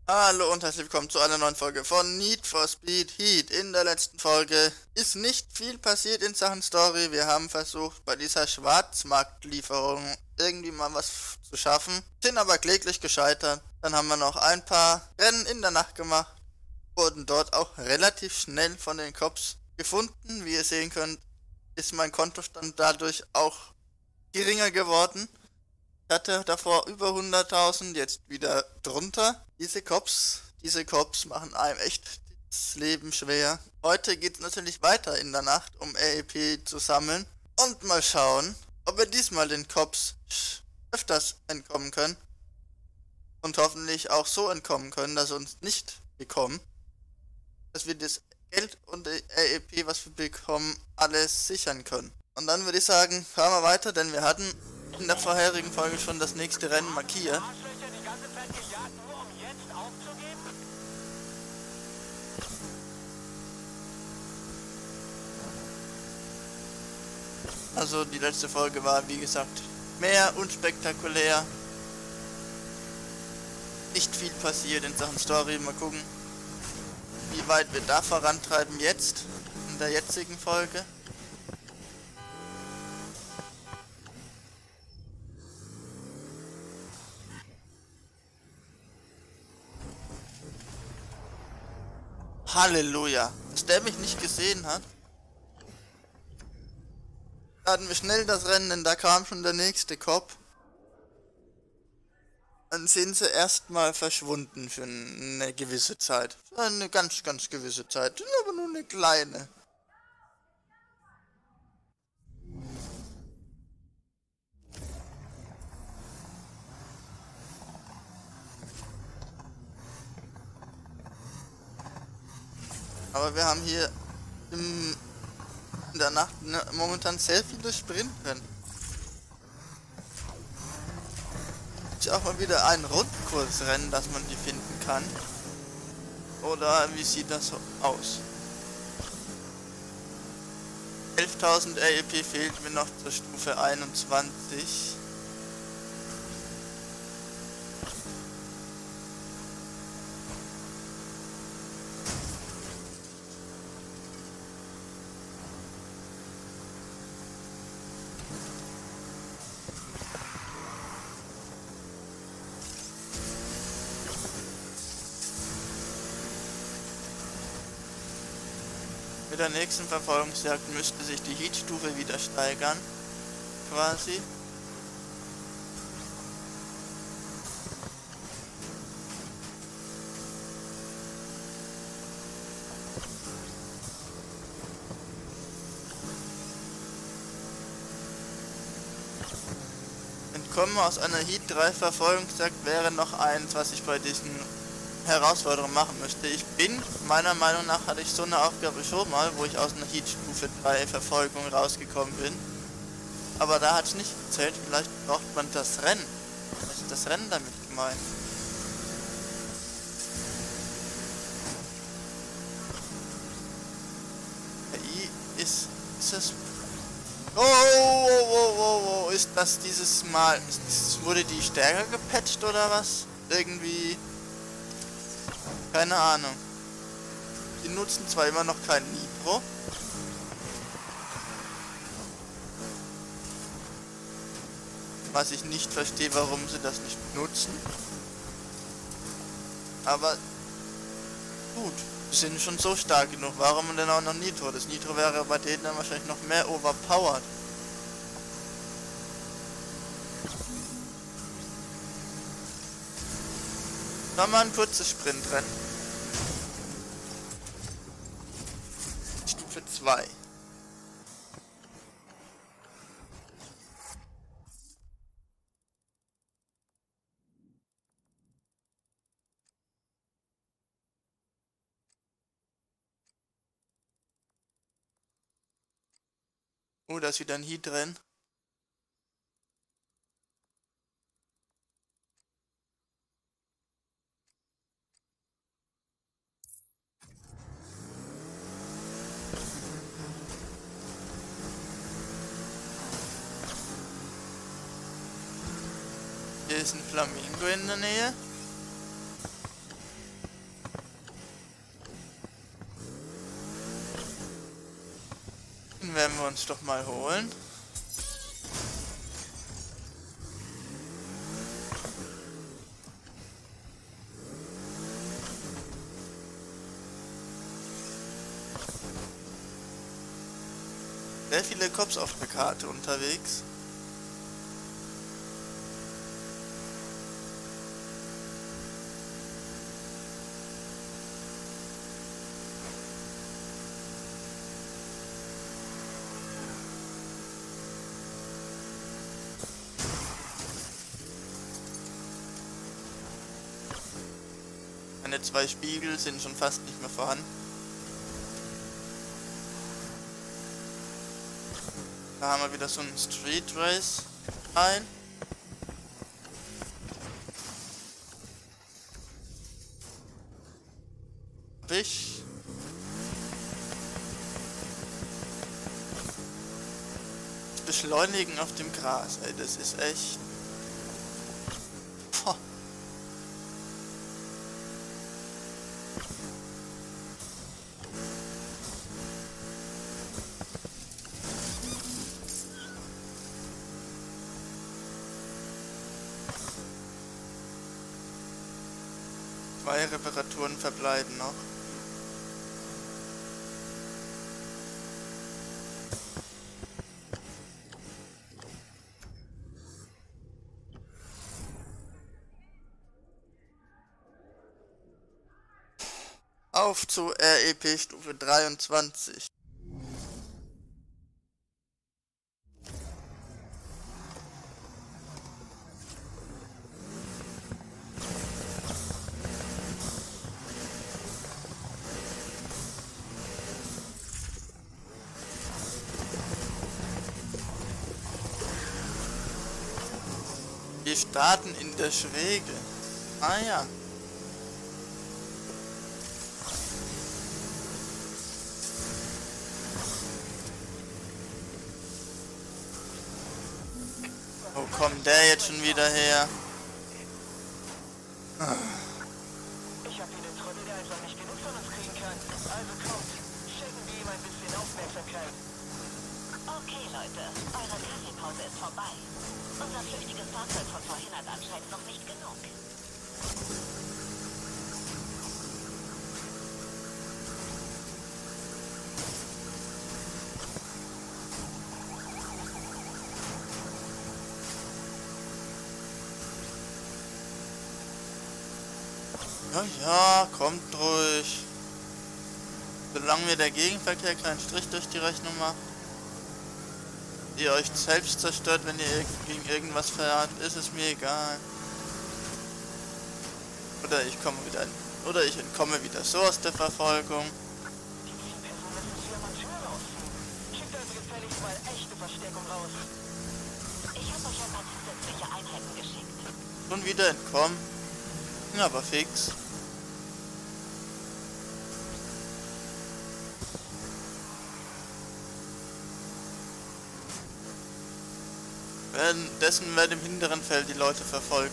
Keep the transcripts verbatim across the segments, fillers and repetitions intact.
Hallo und herzlich willkommen zu einer neuen Folge von Need for Speed Heat. In der letzten Folge ist nicht viel passiert in Sachen Story. Wir haben versucht, bei dieser Schwarzmarktlieferung irgendwie mal was zu schaffen, sind aber kläglich gescheitert. Dann haben wir noch ein paar Rennen in der Nacht gemacht, wurden dort auch relativ schnell von den Cops gefunden. Wie ihr sehen könnt, ist mein Kontostand dadurch auch geringer geworden. Ich hatte davor über hunderttausend, jetzt wieder drunter. Diese Cops, diese Cops machen einem echt das Leben schwer. Heute geht es natürlich weiter in der Nacht, um R E P zu sammeln. Und mal schauen, ob wir diesmal den Cops öfters entkommen können. Und hoffentlich auch so entkommen können, dass sie uns nicht bekommen. Dass wir das Geld und R E P, was wir bekommen, alles sichern können. Und dann würde ich sagen, fahren wir weiter, denn wir hatten in der vorherigen Folge schon das nächste Rennen markiert. Also die letzte Folge war, wie gesagt, mehr unspektakulär. Nicht viel passiert in Sachen Story. Mal gucken, wie weit wir da vorantreiben jetzt, in der jetzigen Folge. Halleluja, dass der mich nicht gesehen hat. Hatten wir schnell das Rennen, denn da kam schon der nächste Cop. Dann sind sie erstmal verschwunden für eine gewisse Zeit. Eine ganz, ganz gewisse Zeit, aber nur eine kleine. Aber wir haben hier im, in der Nacht ne, momentan sehr viele Sprintrennen. Ist auch mal wieder ein Rundkursrennen, dass man die finden kann. Oder wie sieht das aus? elftausend R E P fehlt mir noch zur Stufe einundzwanzig. Mit der nächsten Verfolgungsjagd müsste sich die Heat-Stufe wieder steigern, quasi. Entkommen aus einer Heat drei Verfolgungsjagd wäre noch eins, was ich bei diesen Herausforderung machen müsste. Ich bin, meiner Meinung nach hatte ich so eine Aufgabe schon mal, wo ich aus einer Heat Stufe drei Verfolgung rausgekommen bin. Aber da hat es nicht gezählt, vielleicht braucht man das Rennen. Was ist das Rennen damit gemeint? I ist, ist es... Oh, oh, oh, oh, oh, ist das dieses Mal... Ist, wurde die stärker gepatcht oder was? Irgendwie... Keine Ahnung. Die nutzen zwar immer noch kein Nitro. Was ich nicht verstehe, warum sie das nicht benutzen. Aber gut, sie sind schon so stark genug. Warum denn auch noch Nitro? Das Nitro wäre bei denen dann wahrscheinlich noch mehr overpowered. Nochmal ein kurzes Sprintrennen. Stufe zwei. Oh, da ist wieder ein Heat drin. Hier ist ein Flamingo in der Nähe. werden wir uns doch mal holen. Sehr viele Cops auf der Karte unterwegs. Meine zwei Spiegel sind schon fast nicht mehr vorhanden. Da haben wir wieder so einen Street Race ein. Ich. Das Beschleunigen auf dem Gras, ey, das ist echt. Boah. Zwei Reparaturen verbleiben noch. Auf zu R E P Stufe dreiundzwanzig. Wir starten in der Schräge. Ah ja. Wo kommt der jetzt schon wieder her? Ah. Ich hab hier den Trottel, der einfach nicht genug von uns kriegen kann. Also kommt, schenken wir ihm ein bisschen Aufmerksamkeit. Okay, Leute, eure Kaffeepause ist vorbei. Unser flüchtiges Fahrzeug von vorhin hat anscheinend noch nicht genug. Ja, ja, kommt ruhig. Solange mir der Gegenverkehr keinen Strich durch die Rechnung macht, ihr euch selbst zerstört, wenn ihr gegen irgendwas fährt, ist es mir egal. Oder ich komme wieder, oder ich entkomme wieder so aus der Verfolgung. Die Zielperson lässt uns hier Amateur rausziehen. Schickt also gefälligst mal echte Verstärkung raus. Ich habe euch ein paar zusätzliche Einheiten geschickt. Und wieder entkommen. Ja, aber fix. Währenddessen werden im hinteren Feld die Leute verfolgt.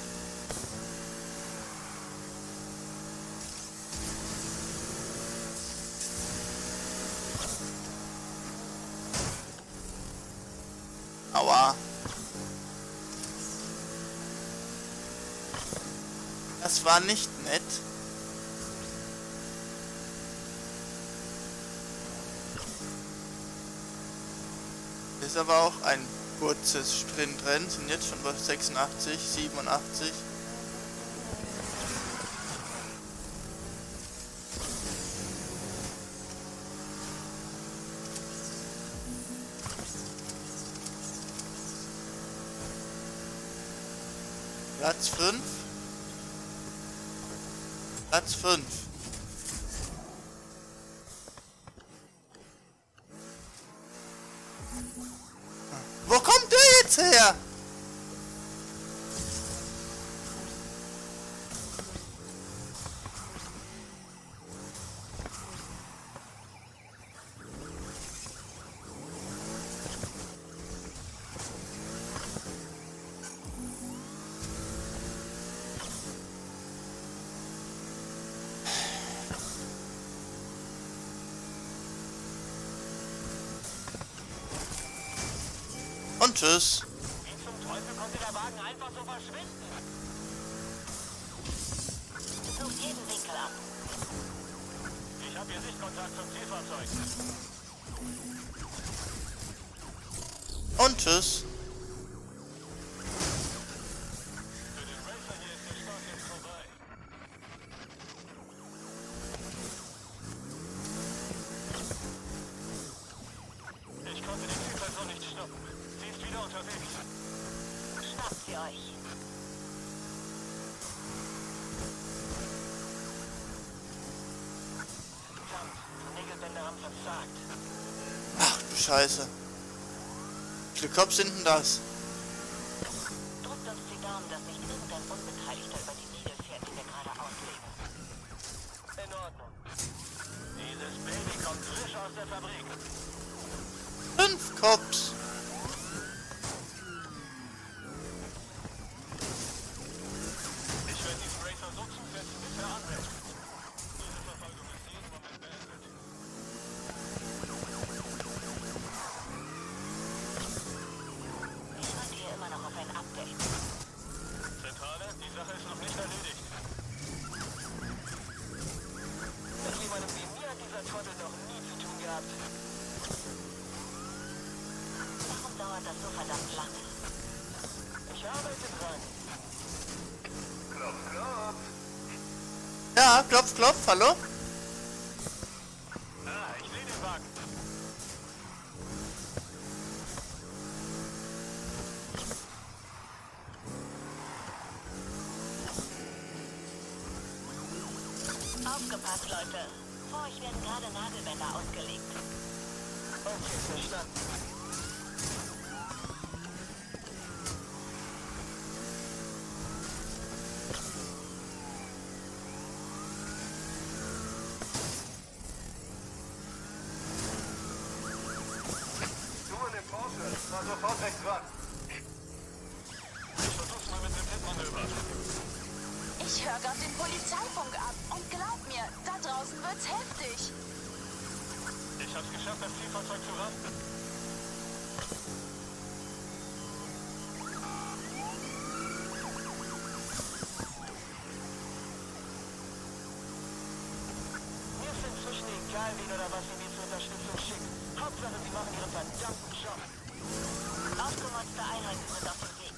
Aua. Das war nicht nett. Ist aber auch ein kurzes Sprintrennen, sind jetzt schon bei sechsundachtzig, siebenundachtzig. Platz fünf. Platz fünf. Wo kommt der jetzt her? tschüss. Wie zum Teufel konnte der Wagen einfach so verschwinden? Sucht jeden Winkel ab. Ich habe hier Sichtkontakt zum Zielfahrzeug. Und tschüss. Für den Racer hier ist der Start jetzt vorbei. Ich konnte die Zielperson nicht stoppen. Sie ist wieder unterwegs. Schnappt sie euch. Verdammt, die Nägelbänder haben versagt. Ach du Scheiße. Wie viele Cops sind denn das? Drückt uns die Daumen, dass nicht irgendein Unbeteiligter über die Nägel fährt, die wir gerade auslegen. In Ordnung. Dieses Baby kommt frisch aus der Fabrik. Fünf Cops. Ich werde diesen Racer so zusetzen, bis er anhält. Diese Verfolgung ist jeden Moment beendet. Ich warte hier immer noch auf ein Update. Zentrale, die Sache ist noch nicht erledigt. Mit jemandem wie mir hat dieser Trottel noch nie zu tun gehabt. Warum dauert das so verdammt lange? Ich arbeite dran. Klopf, klopf. Ja, klopf, klopf, hallo? Ah, ich sehe den Wagen. Aufgepasst, Leute. Vor euch werden gerade Nagelbänder ausgelegt. Okay, verstanden. Du in dem Porsche, war sofort rechts ran. Ich versuch's mal mit dem Hitmanöver. Ich höre gerade den Polizeifunk ab und glaub mir, da draußen wird's heftig. Ich hab's geschafft, das Zielfahrzeug zu rammen. Mir ist inzwischen egal, wen oder was sie mir zur Unterstützung schicken. Hauptsache, sie machen ihren verdammten Job. Aufgemotzte Einheiten sind auf dem Weg.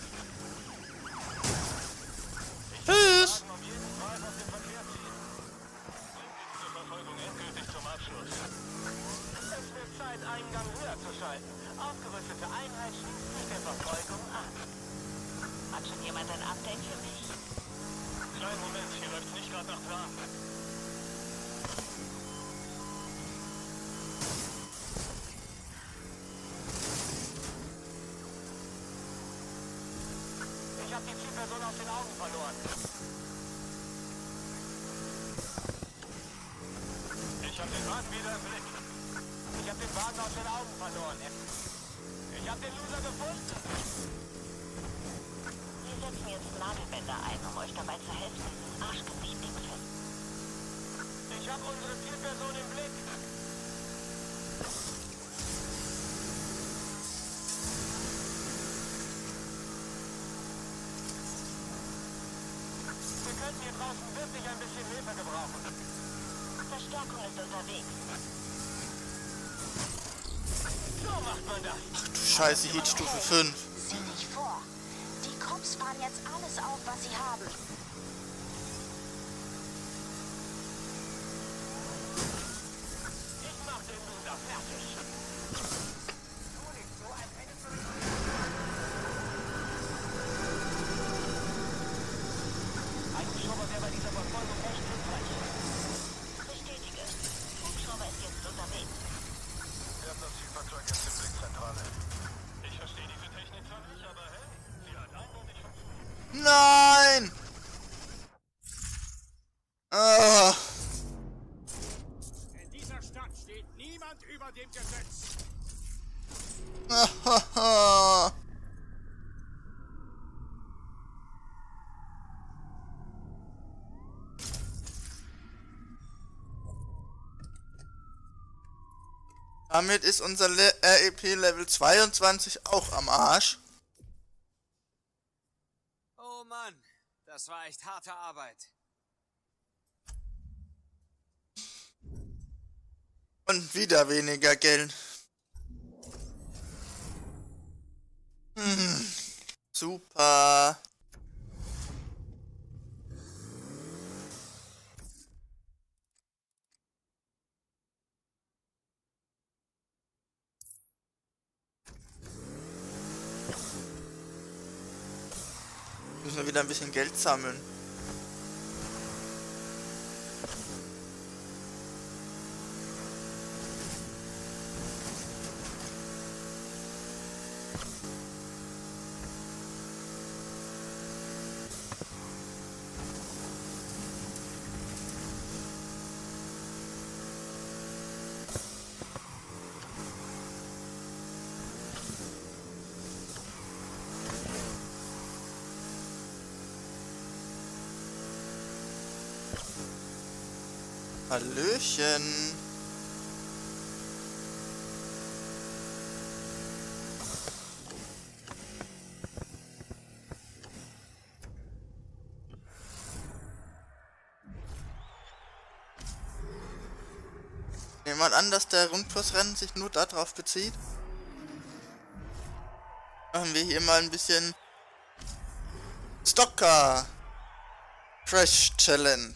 Tschüss. Wagen auf jeden Fall aus dem Verkehr ziehen. Bringen wir diese Verfolgung endgültig zum Abschluss. Es wird Zeit, einen Gang höher zu schalten. Aufgerüstete Einheit schließt sich der Verfolgung an. Hat schon jemand ein Update für mich? Kleinen Moment, hier läuft's nicht gerade nach Plan. Ich habe die Zielperson aus den Augen verloren. Ich habe den Wagen wieder im Blick. Ich habe den Wagen aus den Augen verloren. Ich habe den Loser gefunden. Wir setzen jetzt Nagelbänder ein, um euch dabei zu helfen, dieses Arschgesicht Ding fest. Ich habe unsere Zielperson im Blick. Wir könnten hier draußen wirklich ein bisschen Hilfe gebrauchen. Verstärkung ist unterwegs. So macht man das. Ach du Scheiße, Heat Stufe fünf. Sieh dich vor. Die Cops fahren jetzt alles auf, was sie haben. Ich mach den Loser fertig. Ein Hubschrauber wäre bei dieser Verfolgung echt hilfreich. Bestätige. Hubschrauber ist jetzt unterwegs. Wir haben das Zielfahrzeug jetzt im Blickzentrale. Ich verstehe diese Technik zwar nicht, aber hey, sie hat eindeutig funktioniert. Nein! Ah. In dieser Stadt steht niemand über dem Gesetz. Ah. Damit ist unser Le R E P Level zweiundzwanzig auch am Arsch. Oh Mann, das war echt harte Arbeit. Und wieder weniger Geld. Hm, super. Müssen wir wieder ein bisschen Geld sammeln. Hallöchen. Nehmen wir an, dass der Rundkursrennen sich nur darauf bezieht. Machen wir hier mal ein bisschen Stocker Crash Challenge.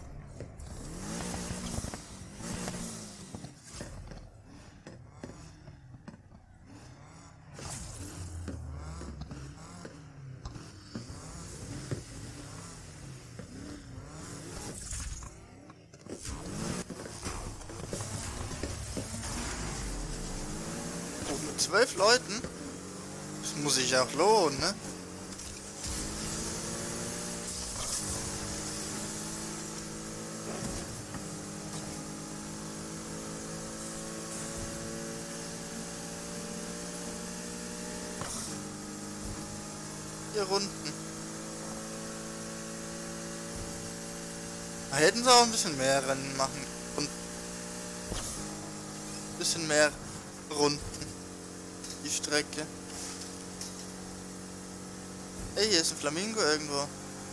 Zwölf Leuten? Das muss sich auch lohnen, ne? Vier Runden. Da hätten sie auch ein bisschen mehr Rennen machen und ein bisschen mehr Runden. Die Strecke. Ey, hier ist ein Flamingo irgendwo.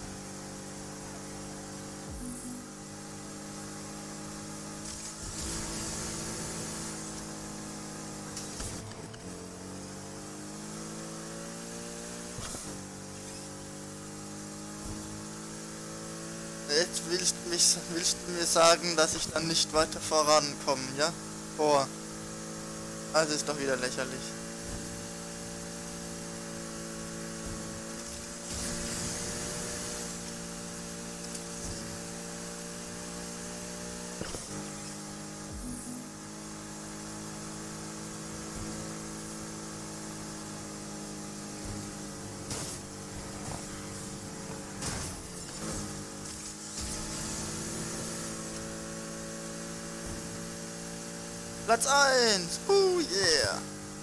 Jetzt willst du, mich, willst du mir sagen, dass ich dann nicht weiter vorankomme, ja? Boah. Also ist doch wieder lächerlich. Platz eins! Oh yeah!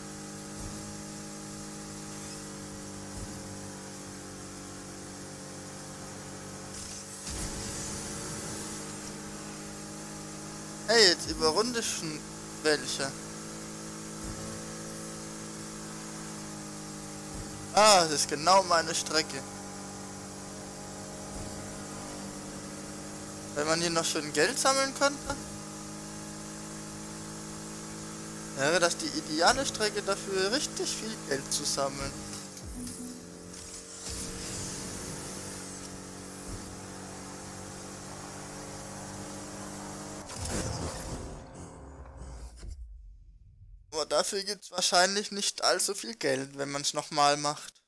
Hey, jetzt überrunde ich schon welche. Ah, das ist genau meine Strecke. Wenn man hier noch schön Geld sammeln könnte, wäre das die ideale Strecke dafür, richtig viel Geld zu sammeln. Aber dafür gibt es wahrscheinlich nicht allzu viel Geld, wenn man es nochmal macht.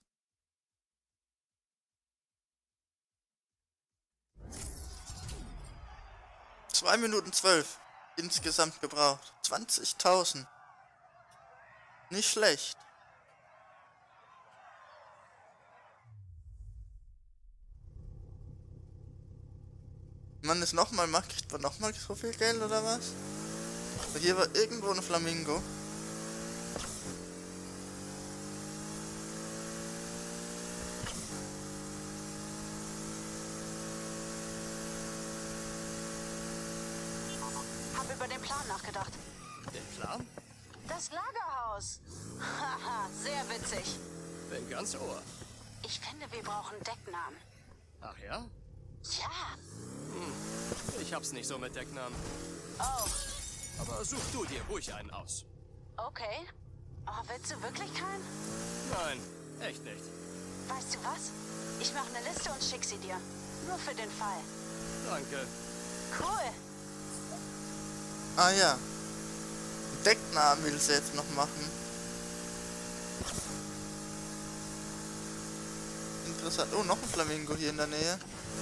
zwei Minuten zwölf insgesamt gebraucht. zwanzigtausend. Nicht schlecht. Wenn man es nochmal macht, kriegt man nochmal so viel Geld oder was? So, hier war irgendwo ein Flamingo. Hab über den Plan nachgedacht. Den Plan? Das Lagerhaus. Haha, sehr witzig. Bin ganz ohr. Ich finde, wir brauchen Decknamen. Ach ja? Ja. Ich hab's nicht so mit Decknamen. Oh, Aber such du dir ruhig einen aus. okay. Oh, willst du wirklich keinen? Nein, echt nicht. Weißt du was? Ich mache eine Liste und schick sie dir. Nur für den Fall. Danke. Cool. Ah ja. Decknamen will sie jetzt noch machen. Interessant. Oh, noch ein Flamingo hier in der Nähe.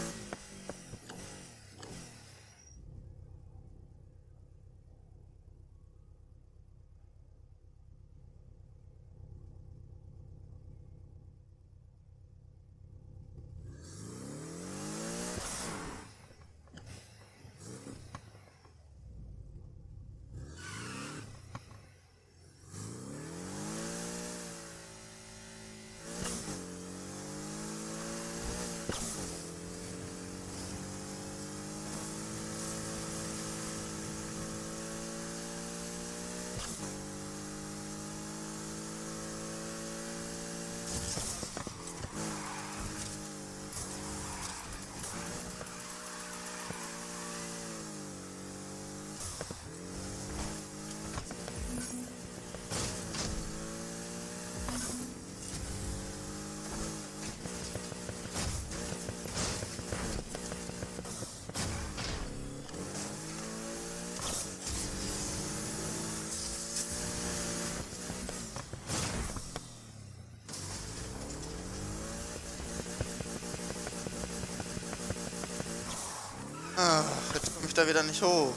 Ach, jetzt komme ich da wieder nicht hoch.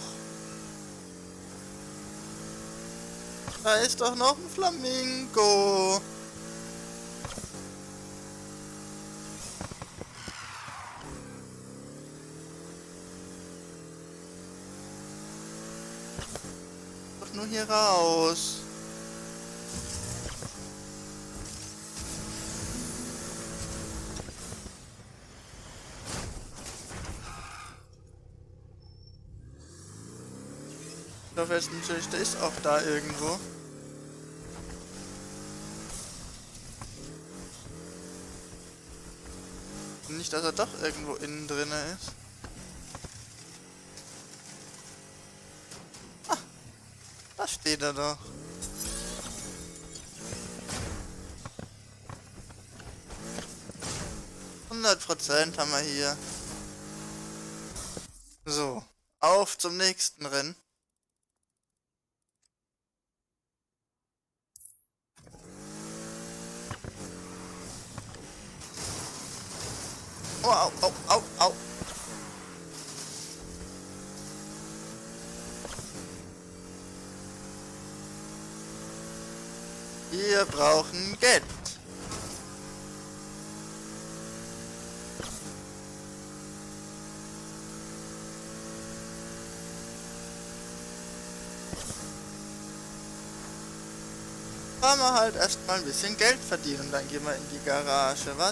Da ist doch noch ein Flamingo. Doch nur hier raus. Ich hoffe jetzt natürlich, der ist auch da irgendwo. Nicht, dass er doch irgendwo innen drin ist. Ah, da steht er doch. hundert Prozent haben wir hier. So, auf zum nächsten Rennen. Oh, au, au, au, au. Wir brauchen Geld. Wollen wir halt erstmal ein bisschen Geld verdienen, dann gehen wir in die Garage, was?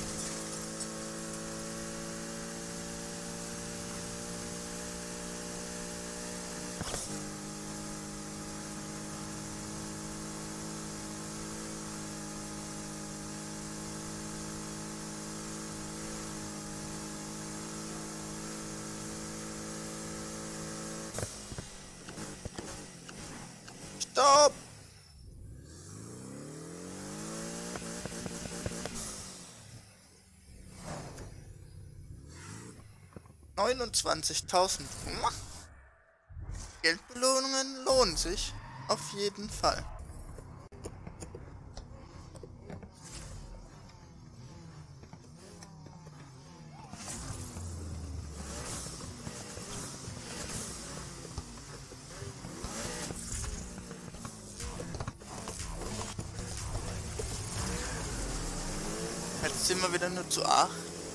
Stopp! neunundzwanzigtausend. Geldbelohnungen lohnen sich auf jeden Fall. Jetzt sind wir wieder nur zu acht.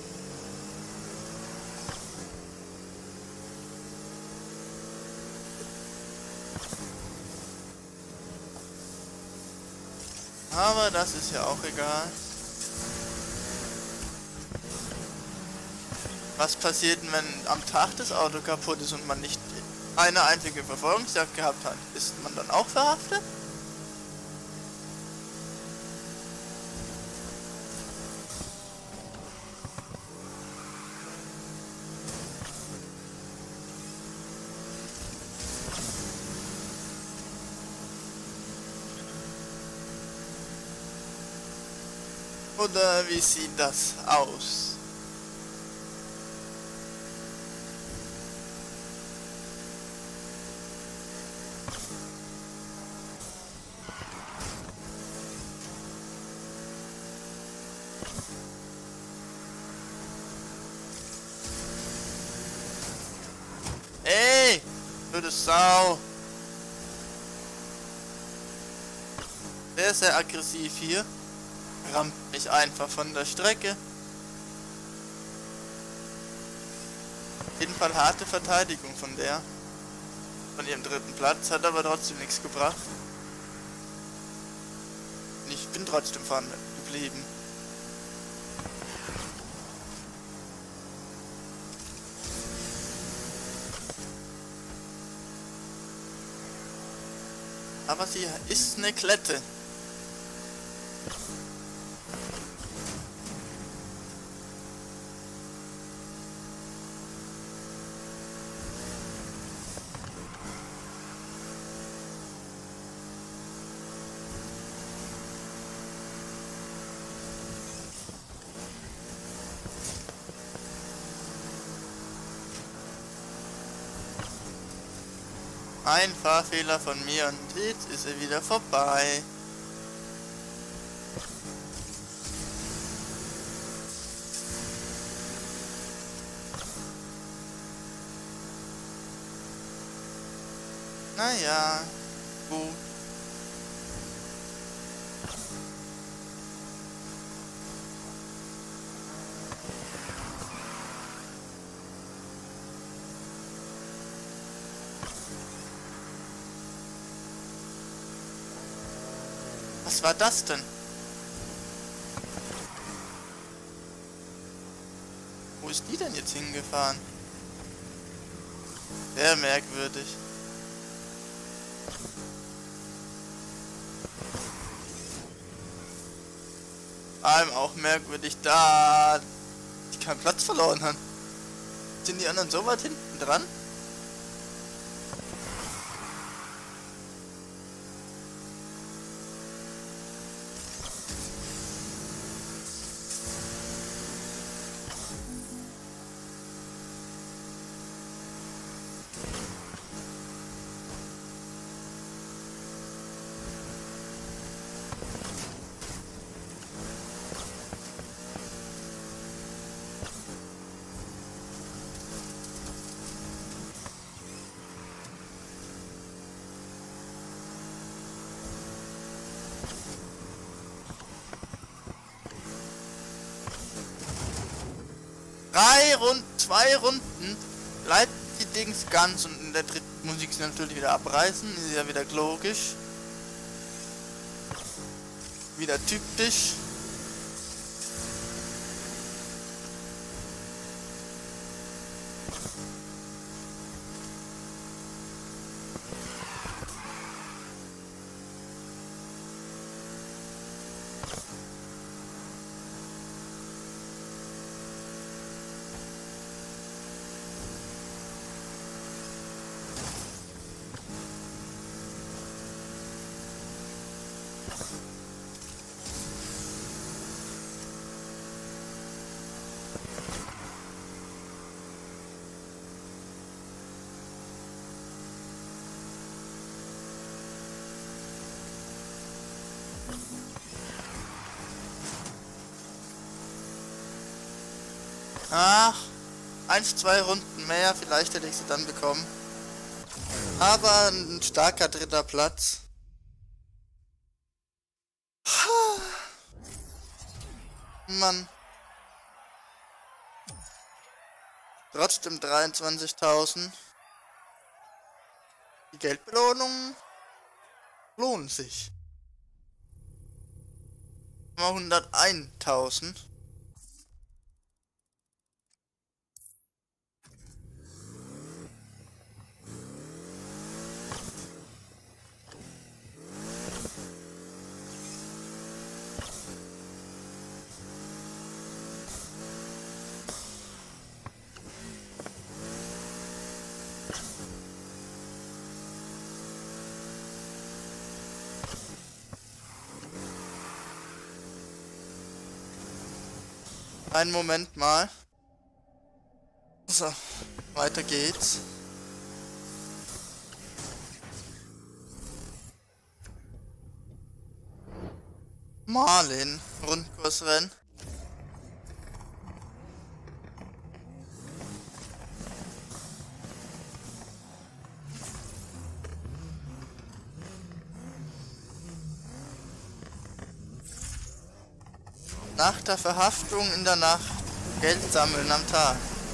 Aber das ist ja auch egal. Was passiert denn, wenn am Tag das Auto kaputt ist und man nicht eine einzige Verfolgungsjagd gehabt hat? Ist man dann auch verhaftet? Oder wie sieht das aus? Ey, blöde Sau. Sehr, sehr aggressiv hier. Rammt mich einfach von der Strecke. Auf jeden Fall harte Verteidigung von der. Von ihrem dritten Platz. Hat aber trotzdem nichts gebracht. Ich bin trotzdem vorne geblieben. Aber sie ist eine Klette. Ein Fahrfehler von mir und jetzt ist er wieder vorbei. Naja, gut. Was war das denn? Wo ist die denn jetzt hingefahren? Sehr merkwürdig. Vor allem auch merkwürdig, da die keinen Platz verloren hat. Sind die anderen so weit hinten dran? Drei Runden, zwei Runden bleibt die Dings ganz und in der dritten muss ich sie natürlich wieder abreißen. Ist ja wieder logisch. Wieder typisch. Ach, eins, zwei Runden mehr, vielleicht hätte ich sie dann bekommen. Aber ein starker dritter Platz. Mann. Trotzdem dreiundzwanzigtausend. Die Geldbelohnungen lohnen sich. hunderteintausend. Einen Moment mal. So, weiter geht's. Marlin, Rundkursrennen. Nach der Verhaftung in der Nacht Geld sammeln am Tag.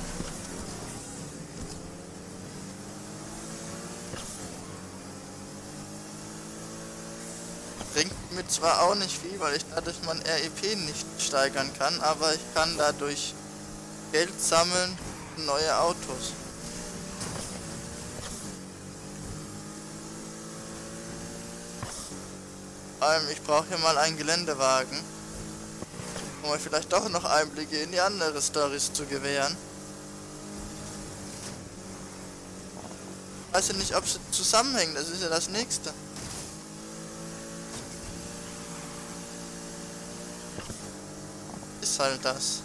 Bringt mir zwar auch nicht viel, weil ich dadurch mein R E P nicht steigern kann, aber ich kann dadurch Geld sammeln für neue Autos. Vor allem, ich brauche hier mal einen Geländewagen, um euch vielleicht doch noch Einblicke in die andere Storys zu gewähren. Ich weiß ja nicht, ob sie zusammenhängen, das ist ja das nächste. Ist halt das.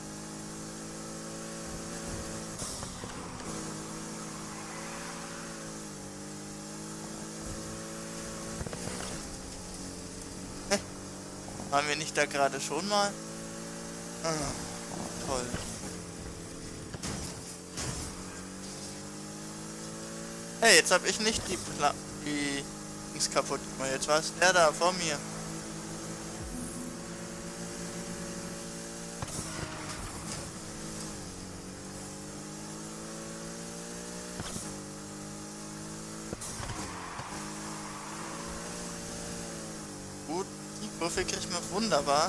Hä? Waren wir nicht da gerade schon mal? Ah, toll. Hey, jetzt habe ich nicht die Pla die Dings kaputt gemacht. Jetzt war es der da vor mir. Gut, die Kurve kriegt man wunderbar.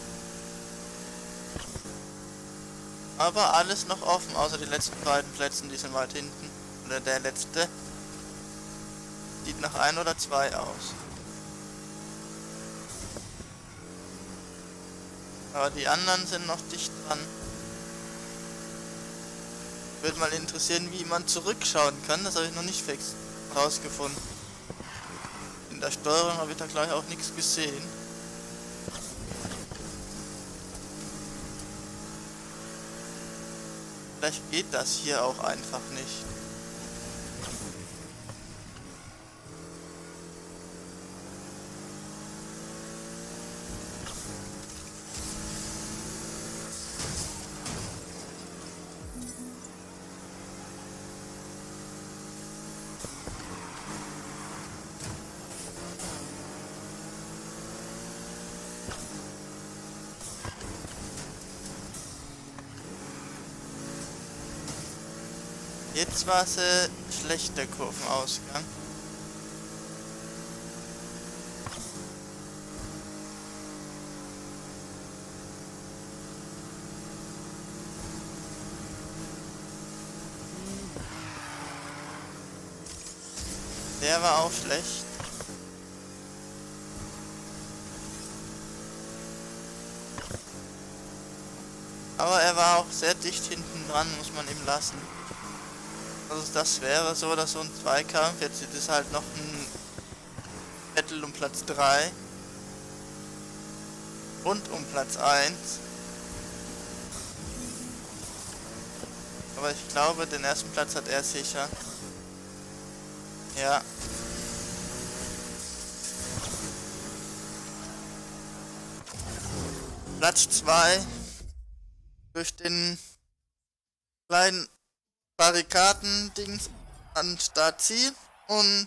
Aber alles noch offen, außer die letzten beiden Plätze, die sind weit hinten. Oder der letzte. Sieht nach ein oder zwei aus. Aber die anderen sind noch dicht dran. Würde mal interessieren, wie man zurückschauen kann. Das habe ich noch nicht fix rausgefunden. In der Steuerung habe ich da gleich auch nichts gesehen. Vielleicht geht das hier auch einfach nicht. Jetzt war es äh, schlechter Kurvenausgang. Der war auch schlecht. Aber er war auch sehr dicht hinten dran, muss man ihm lassen. Also das wäre so oder so ein Zweikampf. Jetzt ist es halt noch ein Battle um Platz drei. Und um Platz eins. Aber ich glaube, den ersten Platz hat er sicher. Ja. Platz zwei. Durch den kleinen Barrikaden-Dings an Startziel und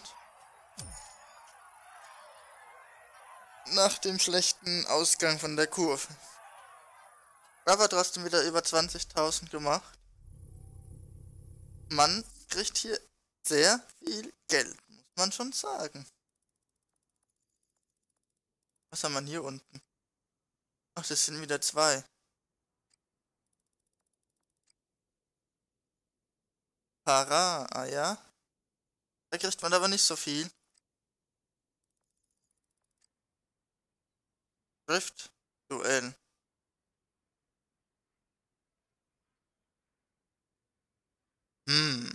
nach dem schlechten Ausgang von der Kurve. Aber trotzdem wieder über zwanzigtausend gemacht. Man kriegt hier sehr viel Geld, muss man schon sagen. Was haben wir hier unten? Ach, das sind wieder zwei. Para, ah ja. Da kriegt man aber nicht so viel. Drift, Duell. Hm.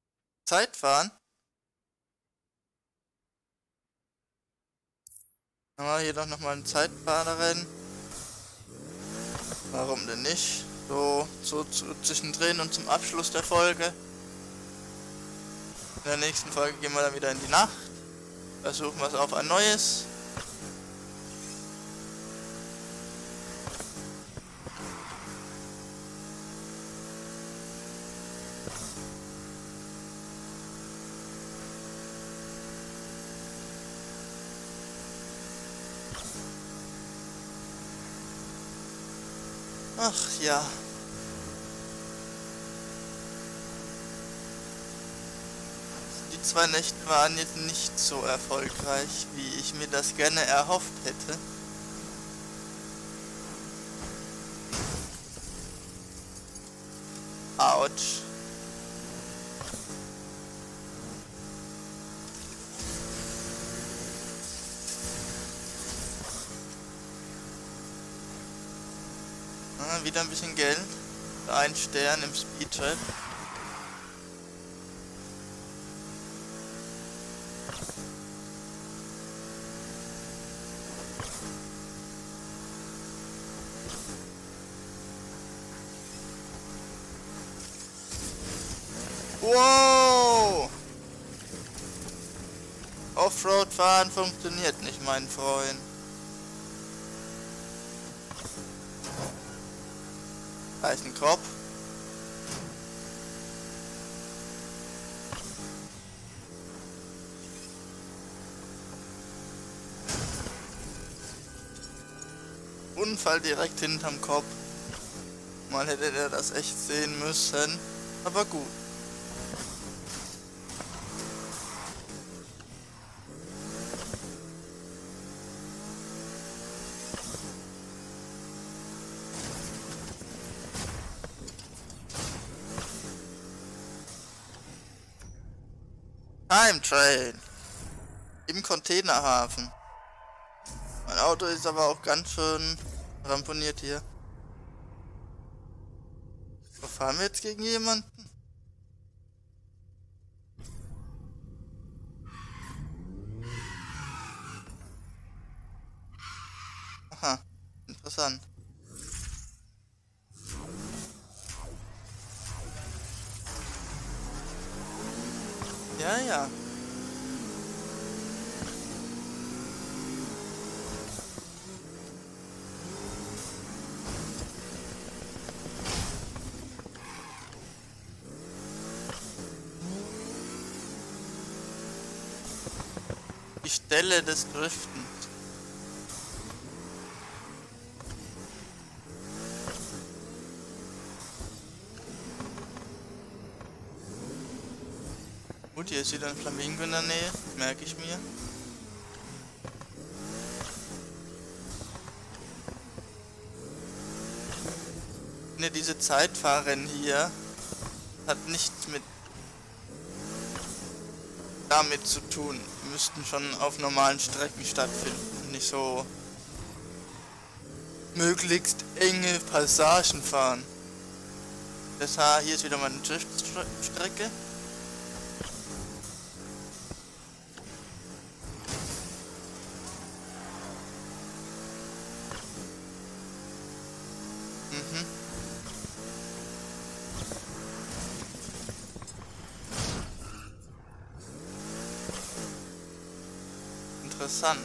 Zeitfahren. Aber hier doch nochmal ein Zeitfahrerrennen. Warum denn nicht? So, so, so zwischendrin und zum Abschluss der Folge. In der nächsten Folge gehen wir dann wieder in die Nacht. Versuchen wir es auf ein neues. Ach ja. Die zwei Nächte waren jetzt nicht so erfolgreich, wie ich mir das gerne erhofft hätte. Autsch. Ah, wieder ein bisschen Geld. Ein Stern im Speedtrap. Wow! Offroad fahren funktioniert nicht, mein Freund. Da ist ein Kopf. Unfall direkt hinterm Kopf. Mal hätte der das echt sehen müssen. Aber gut. Time Train. Im Containerhafen. Mein Auto ist aber auch ganz schön ramponiert hier. Wo fahren wir jetzt gegen jemanden? Aha, interessant. Ja, ja. Die Stelle des Driftens. Gut, hier ist wieder ein Flamingo in der Nähe, merke ich mir. Ne, diese Zeitfahren hier hat nichts mit damit zu tun. Die müssten schon auf normalen Strecken stattfinden, nicht so möglichst enge Passagen fahren. Das hier ist wieder mal eine Driftstrecke. Mhm. Interessant.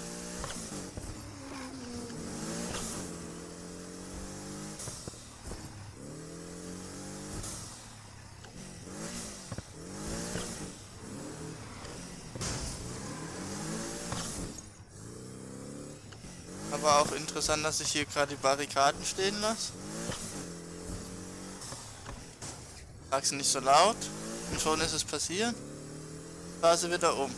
Aber auch interessant, dass ich hier gerade die Barrikaden stehen lasse. Sag sie nicht so laut und schon ist es passiert. Fahr sie wieder um.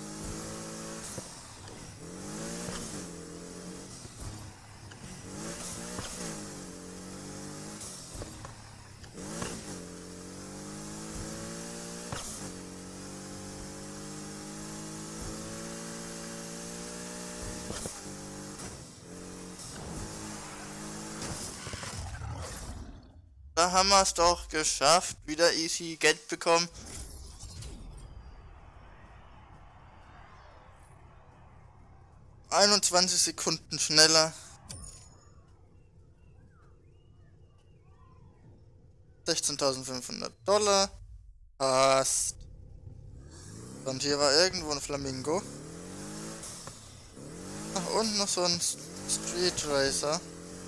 Da haben wir es doch geschafft. Wieder easy Geld bekommen. einundzwanzig Sekunden schneller. sechzehntausendfünfhundert Dollar. Passt. Und hier war irgendwo ein Flamingo. Ach, und noch so ein Street Racer.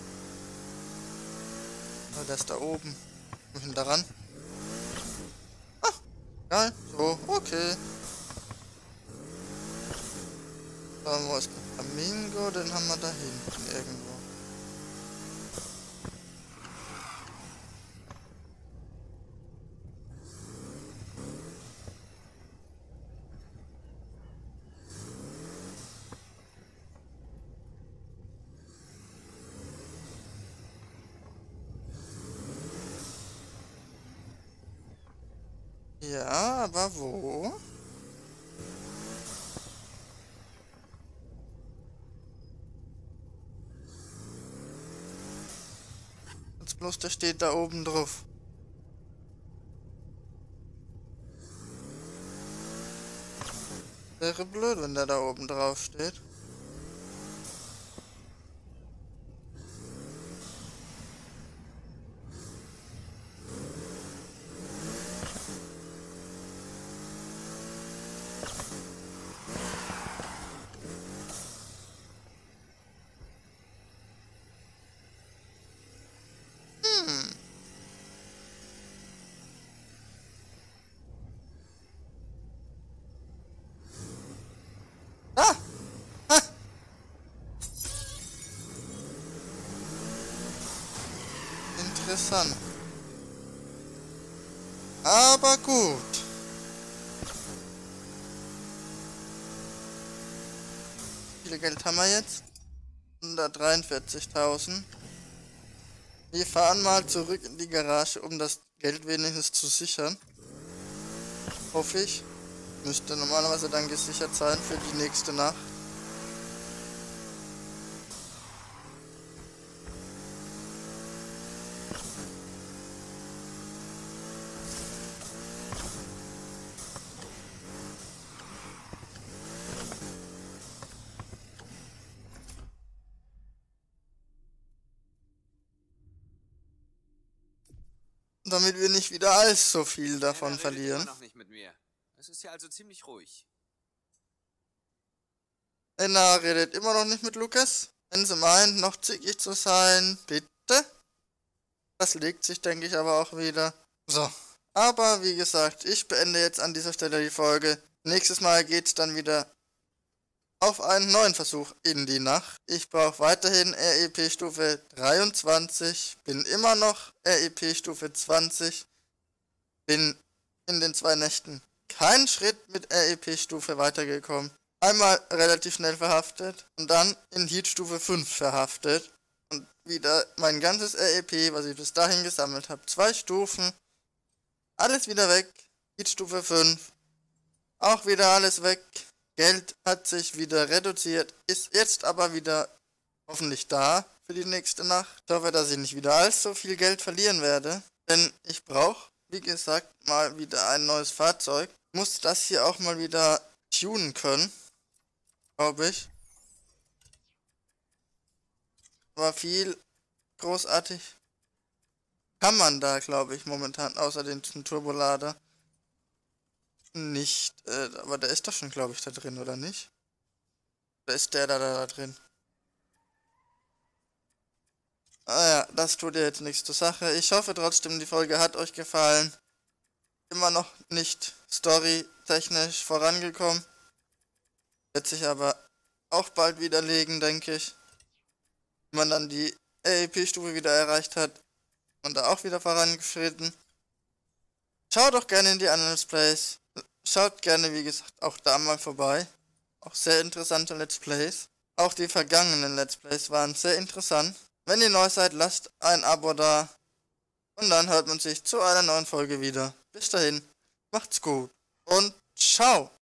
Oh, der ist da oben. Wir sind daran. Ach, geil. So, okay. So, wo ist der Flamingo? Den haben wir da hinten irgendwo. Ja, aber wo? Jetzt bloß, der steht da oben drauf. Wäre blöd, wenn der da oben drauf steht. Interessant. Aber gut. Wie viel Geld haben wir jetzt? hundertdreiundvierzigtausend. Wir fahren mal zurück in die Garage, um das Geld wenigstens zu sichern. Hoffe ich. Müsste normalerweise dann gesichert sein für die nächste Nacht. Damit wir nicht wieder allzu viel davon Anna redet verlieren. immer noch nicht mit mir. Es ist ja also ziemlich ruhig. Anna redet immer noch nicht mit Lukas. Wenn sie meint, noch zickig zu sein, bitte. Das legt sich, denke ich, aber auch wieder. So. Aber wie gesagt, ich beende jetzt an dieser Stelle die Folge. Nächstes Mal geht's dann wieder auf einen neuen Versuch in die Nacht. Ich brauche weiterhin R E P Stufe dreiundzwanzig. Bin immer noch R E P Stufe zwanzig. Bin in den zwei Nächten keinen Schritt mit R E P Stufe weitergekommen. Einmal relativ schnell verhaftet und dann in Heat Stufe fünf verhaftet. Und wieder mein ganzes R E P, was ich bis dahin gesammelt habe. Zwei Stufen. Alles wieder weg. Heat Stufe fünf. Auch wieder alles weg. Geld hat sich wieder reduziert. Ist jetzt aber wieder hoffentlich da für die nächste Nacht. Ich hoffe, dass ich nicht wieder allzu viel Geld verlieren werde. Denn ich brauche, wie gesagt, mal wieder ein neues Fahrzeug. Ich muss das hier auch mal wieder tunen können. Glaube ich. Aber viel großartig kann man da, glaube ich, momentan, außer den Turbolader, nicht. Äh, aber der ist doch schon, glaube ich, da drin, oder nicht? Oder ist der da, da, da drin? Ah ja, das tut ja jetzt nichts zur Sache. Ich hoffe trotzdem, die Folge hat euch gefallen. Immer noch nicht storytechnisch vorangekommen. Wird sich aber auch bald widerlegen, denke ich. Wenn man dann die R E P-Stufe wieder erreicht hat und da auch wieder vorangeschritten. Schaut doch gerne in die anderen Let's Plays. Schaut gerne, wie gesagt, auch da mal vorbei. Auch sehr interessante Let's Plays. Auch die vergangenen Let's Plays waren sehr interessant. Wenn ihr neu seid, lasst ein Abo da. Und dann hört man sich zu einer neuen Folge wieder. Bis dahin, macht's gut und ciao!